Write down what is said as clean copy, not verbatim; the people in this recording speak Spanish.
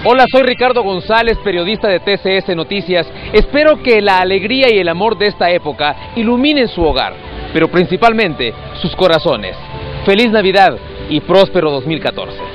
Hola, soy Ricardo González, periodista de TCS Noticias. Espero que la alegría y el amor de esta época iluminen su hogar, pero principalmente sus corazones. Feliz Navidad y próspero 2014.